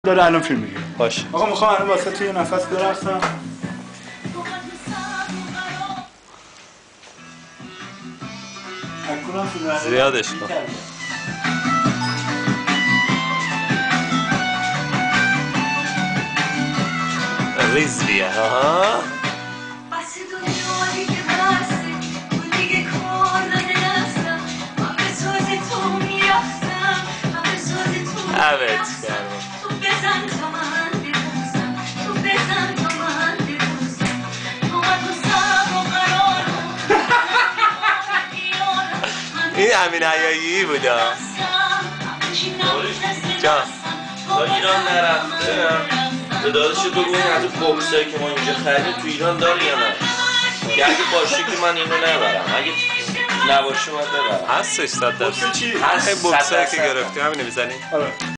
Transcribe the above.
داره الان فیلم میگیره. باشه آقا میخوام الان واسه توی نفس برقصم. زیادش کن. ریز بیا ها. Evet این امین عیایی بودا جان تا ایران نرفتم به داداشت بگو این از اون بوکسایی که ما اینجا خریدیم تو ایران داره یا نه؟ اگه باشه که من اینو نبرم، اگه نباشه باید ببرم. هستش 100%. بوکس چی؟ همین بوکسایی که گرفتی همینو میزنی؟ آره